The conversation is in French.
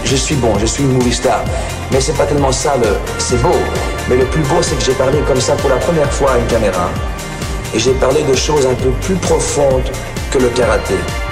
je suis bon, je suis une movie star. Mais c'est pas tellement ça, c'est beau. Mais le plus beau, c'est que j'ai parlé comme ça pour la première fois à une caméra. Et j'ai parlé de choses un peu plus profondes que le karaté.